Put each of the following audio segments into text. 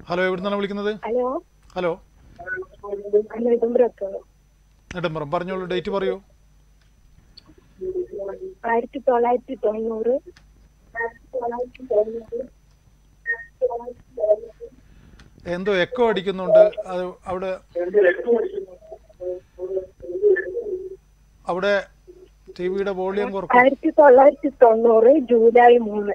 Hello, എവിടെ നിന്നാണ് വിളിക്കുന്നത്? ഹലോ ഹലോ, നെടുമ്പ്രത്ത്. നെടുമ്പറം. പറഞ്ഞോളൂ, ഡേറ്റ് പറയൂ. 1990. എന്തോ എക്കോ അടിക്കുന്നുണ്ട്. അത് അവിടെ അവിടെ ടി വിയുടെ വോളിയം കുറക്കും. 1990 ജൂലൈ 3.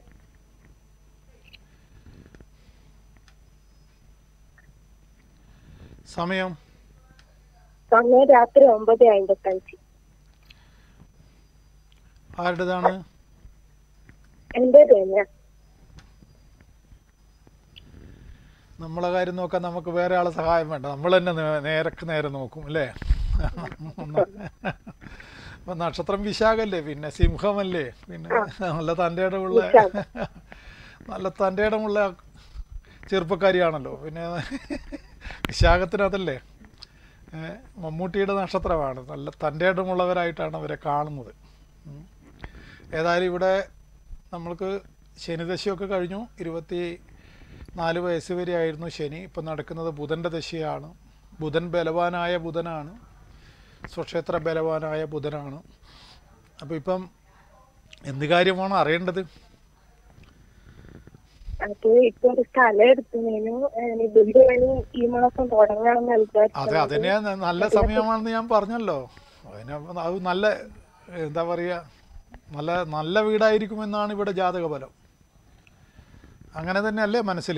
സമയം രാത്രി 9:55. ആരുടേതാണ്? എന്റെ തന്നെ. നമ്മളെ കാര്യം നോക്കാൻ നമുക്ക് വേറെ ആളെ സഹായം വേണ്ട, നമ്മൾ തന്നെ നേരെ നോക്കും അല്ലേ? അപ്പം നക്ഷത്രം വിശാഖല്ലേ, പിന്നെ സിംഹമല്ലേ, പിന്നെ നല്ല തൻ്റെ ഇടമുള്ള ചെറുപ്പക്കാരിയാണല്ലോ. പിന്നെ വിശാഖത്തിനതല്ലേ, മമ്മൂട്ടിയുടെ നക്ഷത്രമാണ്. നല്ല തൻ്റെ ഇടമുള്ളവരായിട്ടാണ് അവരെ കാണുന്നത്. ഏതായാലും ഇവിടെ നമ്മൾക്ക് ശനിദശയൊക്കെ കഴിഞ്ഞു. 24 വയസ്സ് വരെ ആയിരുന്നു ശനി. ഇപ്പം നടക്കുന്നത് ബുധൻ്റെ ദശയാണ്. ബുധൻ ബലവാനായ ബുധനാണ്, സ്വക്ഷേത്ര ബലവാനായ ബുധനാണ്. അപ്പോൾ ഇപ്പം എന്ത് കാര്യമാണ് അറിയേണ്ടത്? അതെ, അതിനെ നല്ല സമയമാണെന്ന് ഞാൻ പറഞ്ഞല്ലോ. അത് നല്ല എന്താ പറയുക, നല്ല വീടായിരിക്കുമെന്നാണ് ഇവിടെ ജാതക ബലം. അങ്ങനെ തന്നെയല്ലേ മനസ്സിൽ?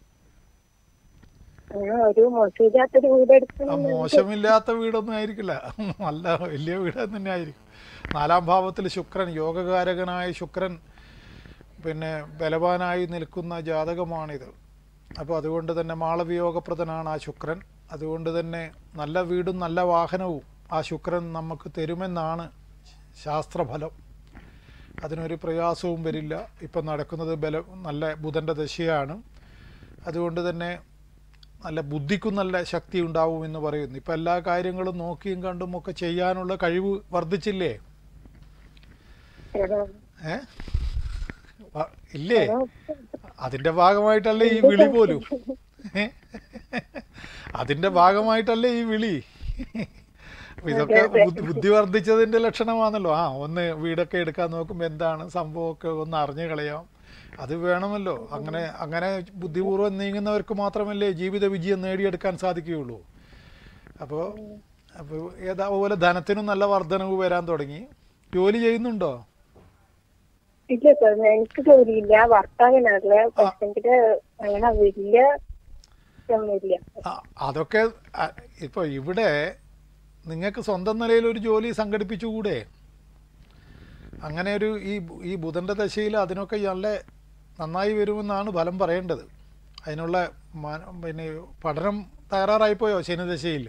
മോശമില്ലാത്ത വീടൊന്നും ആയിരിക്കില്ല, നല്ല വലിയ വീട് തന്നെ ആയിരിക്കും. 4-ാം ഭാവത്തിൽ ശുക്രൻ, യോഗകാരകനായ ശുക്രൻ പിന്നെ ബലവാനായി നിൽക്കുന്ന ജാതകമാണിത്. അപ്പോൾ അതുകൊണ്ട് തന്നെ മാളവിയോഗപ്രദനാണ് ആ ശുക്രൻ. അതുകൊണ്ട് തന്നെ നല്ല വീടും നല്ല വാഹനവും ആ ശുക്രൻ നമുക്ക് തരുമെന്നാണ് ശാസ്ത്രഫലം. അതിനൊരു പ്രയാസവും വരില്ല. ഇപ്പം നടക്കുന്നത് നല്ല ബുധൻ്റെ ദശയാണ്. അതുകൊണ്ട് തന്നെ നല്ല ബുദ്ധിക്കും നല്ല ശക്തി ഉണ്ടാവുമെന്ന് പറയുന്നു. ഇപ്പം എല്ലാ കാര്യങ്ങളും നോക്കിയും കണ്ടും ഒക്കെ ചെയ്യാനുള്ള കഴിവ് വർദ്ധിച്ചില്ലേ? ഇല്ലേ? അതിൻ്റെ ഭാഗമായിട്ടല്ലേ ഈ വിളി പോലും. അതിൻ്റെ ഭാഗമായിട്ടല്ലേ ഈ വിളി. ഇതൊക്കെ ബുദ്ധി വർദ്ധിച്ചതിൻ്റെ ലക്ഷണമാണല്ലോ. ഒന്ന് വീടൊക്കെ എടുക്കാൻ നോക്കുമ്പോൾ എന്താണ് സംഭവമൊക്കെ ഒന്ന് അറിഞ്ഞു കളയാം. അത് വേണമല്ലോ. അങ്ങനെ ബുദ്ധിപൂർവ്വം നീങ്ങുന്നവർക്ക് മാത്രമല്ലേ ജീവിത വിജയം നേടിയെടുക്കാൻ സാധിക്കുകയുള്ളൂ. അപ്പോൾ ഏതാപോലെ ധനത്തിനും നല്ല വർധനവ് വരാൻ തുടങ്ങി. ജോലി ചെയ്യുന്നുണ്ടോ? ഇല്ല സാർ, എനിക്ക് ജോലിയില്ല, ഭർത്താവിനല്ല. അങ്ങനെ വലിയ അതൊക്കെ ഇപ്പോൾ ഇവിടെ നിങ്ങൾക്ക് സ്വന്തം നിലയിൽ ഒരു ജോലി സംഘടിപ്പിച്ചുകൂടെ? അങ്ങനെ ഈ ബുധൻ്റെ ദശയിൽ അതിനൊക്കെ നല്ല നന്നായി വരുമെന്നാണ് ഫലം പറയേണ്ടത്. അതിനുള്ള പിന്നെ പഠനം തയ്യാറായിപ്പോയോ ശനിദശയിൽ?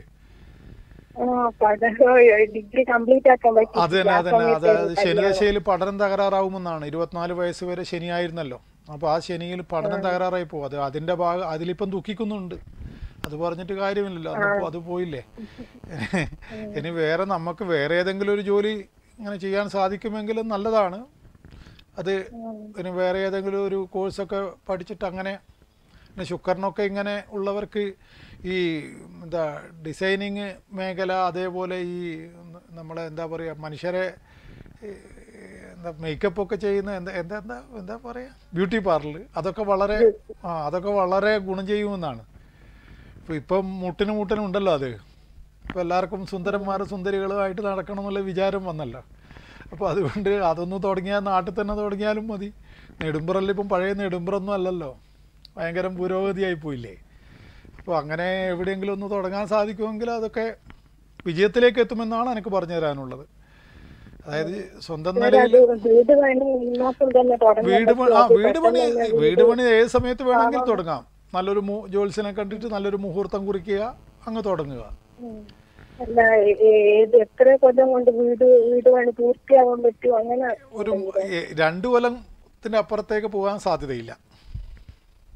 അതന്നെ അതായത് ശനിദശയിൽ പഠനം തകരാറാവുമെന്നാണ്. 24 വയസ്സ് വരെ ശനിയായിരുന്നല്ലോ. അപ്പോൾ ആ ശനിയിൽ പഠനം തകരാറായി പോകും. അതിൻ്റെ അതിലിപ്പം ദുഃഖിക്കുന്നുണ്ട്. അത് പറഞ്ഞിട്ട് കാര്യമില്ലല്ലോ, അത് പോയില്ലേ. ഇനി നമുക്ക് വേറെ ഏതെങ്കിലും ഒരു ജോലി ഇങ്ങനെ ചെയ്യാൻ സാധിക്കുമെങ്കിലും നല്ലതാണ്. അത് ഇനി വേറെ ഏതെങ്കിലും ഒരു കോഴ്സൊക്കെ പഠിച്ചിട്ട് അങ്ങനെ. പിന്നെ ശുക്രനൊക്കെ ഇങ്ങനെ ഉള്ളവർക്ക് ഈ ഡിസൈനിങ് മേഖല, അതേപോലെ ഈ നമ്മളെ എന്താ പറയുക, മനുഷ്യരെ മേക്കപ്പൊക്കെ ചെയ്യുന്ന എന്താ പറയുക, ബ്യൂട്ടി പാർലർ, അതൊക്കെ വളരെ ഗുണം ചെയ്യുമെന്നാണ്. ഇപ്പം മുട്ടിനുണ്ടല്ലോ അത്. ഇപ്പോൾ എല്ലാവർക്കും സുന്ദരികളുമായിട്ട് നടക്കണം എന്നുള്ള വിചാരം വന്നല്ലോ. അപ്പോൾ അതുകൊണ്ട് അതൊന്ന് തുടങ്ങിയാൽ നാട്ടിൽ തന്നെ തുടങ്ങിയാലും മതി. നെടുമ്പറല്ല ഇപ്പം പഴയ നെടുമ്പറൊന്നും അല്ലല്ലോ, ഭയങ്കര പുരോഗതിയായി പോയില്ലേ. അപ്പോൾ അങ്ങനെ എവിടെയെങ്കിലും ഒന്ന് തുടങ്ങാൻ സാധിക്കുമെങ്കിൽ അതൊക്കെ വിജയത്തിലേക്ക് എത്തുമെന്നാണ് എനിക്ക് പറഞ്ഞു തരാനുള്ളത്. അതായത് സ്വന്തം നിലയിൽ വീട് പണി ഏത് സമയത്ത് വേണമെങ്കിൽ തുടങ്ങാം. നല്ലൊരു ജ്യോത്സ്യനെ കണ്ടിട്ട് നല്ലൊരു മുഹൂർത്തം കുറിക്കുക, അങ്ങ് തുടങ്ങുക. ഒരു 2 കൊല്ലത്തിന്റെ അപ്പുറത്തേക്ക് പോകാൻ സാധ്യതയില്ല.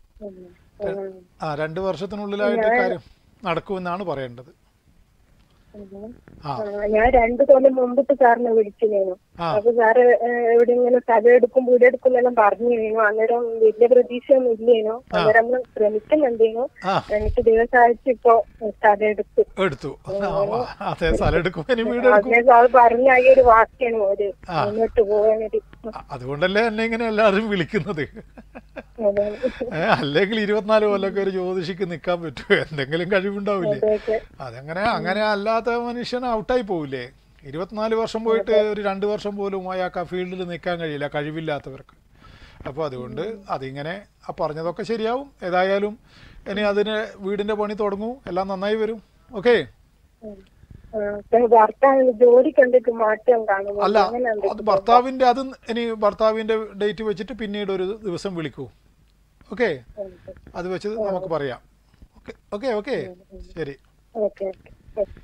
2 വർഷത്തിനുള്ളിലായിട്ട് കാര്യം നടക്കുമെന്നാണ് പറയേണ്ടത്. ആ ഞാൻ 2 കൊല്ലം മുമ്പിട്ട് സാറിനെ വിളിച്ചിരുന്നു. ആ അപ്പൊ സാറ് എവിടെയെങ്കിലും സ്ഥലം എടുക്കും വീട് എടുക്കും എന്നെല്ലാം പറഞ്ഞിരുന്നു. അന്നേരം വലിയ പ്രതീക്ഷയൊന്നും ഇല്ലേനു. അന്നേരം നമ്മൾ ശ്രമിക്കുന്നുണ്ടേനു. ആ എന്നിട്ട് ദിവസമായിട്ട് ഇപ്പൊ സ്ഥലം എടുത്തു. എടുത്തു. അതെ, സ്ഥലം എടുക്കും, ഇനി വീട് എടുക്കും. അതിനെ സാർ പറഞ്ഞായ ഒരു വാക്കാണ് ഒരു മുന്നോട്ട് പോകാനൊരു. അതുകൊണ്ടല്ലേ എന്നെ ഇങ്ങനെ എല്ലാവരും വിളിക്കുന്നത്. അല്ലെങ്കിൽ 24 കൊല്ലമൊക്കെ ഒരു ജ്യോതിഷിക്ക് നിൽക്കാൻ പറ്റുമോ? എന്തെങ്കിലും കഴിവുണ്ടാവില്ലേ? അങ്ങനെ അല്ലാത്ത മനുഷ്യൻ ഔട്ടായി പോവില്ലേ? 24 വർഷം പോയിട്ട് ഒരു 2 വർഷം പോലും അയാൾക്ക് ആ ഫീൽഡിൽ നിൽക്കാൻ കഴിയില്ല, കഴിവില്ലാത്തവർക്ക്. അപ്പോൾ അതുകൊണ്ട് അതിങ്ങനെ പറഞ്ഞതൊക്കെ ശരിയാവും. ഏതായാലും ഇനി അതിന് വീടിൻ്റെ പണി തുടങ്ങൂ, എല്ലാം നന്നായി വരും. ഓക്കെ. ജോലി കണ്ടിട്ട് മാറ്റം കാണും. അല്ല, അത് ഭർത്താവിൻ്റെ അത് ഇനി ഭർത്താവിൻ്റെ ഡേറ്റ് വെച്ചിട്ട് പിന്നീട് ഒരു ദിവസം വിളിക്കൂ. ഓക്കെ, അത് വെച്ച് നമുക്ക് പറയാം. ഓക്കെ ഓക്കെ ഓക്കെ, ശരി. ഓക്കെ.